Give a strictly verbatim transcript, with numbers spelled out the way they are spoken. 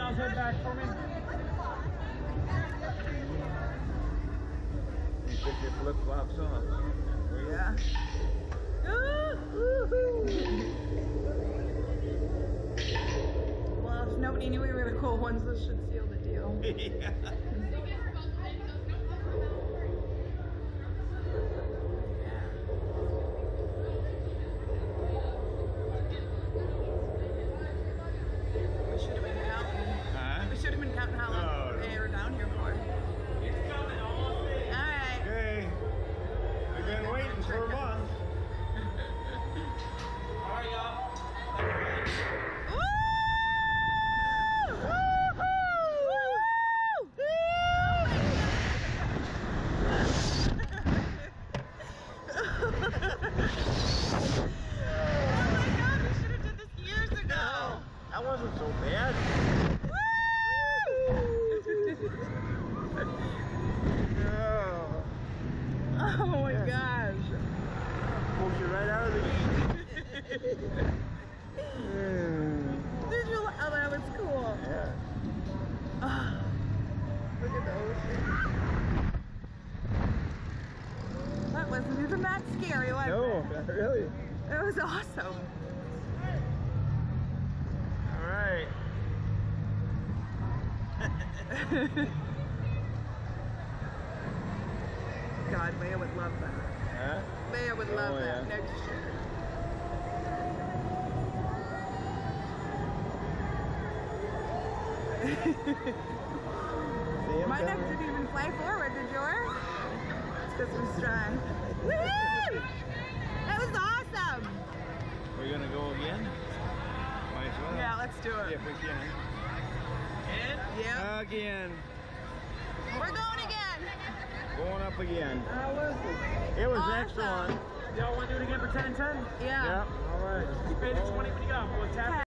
Miles, head back for me. You took your flip flops off. Yeah. Well, if nobody knew we were the cool ones, this should seal the deal. Yeah. We should have been counting. Huh? We should have been counting how long Oh, no. they were down here for. Alright. Okay. We've been waiting for a month. Alright, y'all. That wasn't so bad. Oh. Oh my gosh. Pulls you right out of the heat. Did you like? Oh, that was cool. Yeah. Oh, look at those. That wasn't even that scary, was No, it? not really. It was awesome. All right. God, Leia would love that. Huh? Leia would love Oh, that yeah. next year. See him Mine coming? didn't even fly forward, did yours? It's because we're strong. Woohoo! That was awesome! We're gonna go again? Might as well. Yeah, let's do See it. if we can. Yeah. Again. We're going again. Going up again. How was it? It was Awesome. excellent. Y'all want to do it again for ten and ten? Yeah. Yep. All right. You paid the twenty when you got, boy. Tap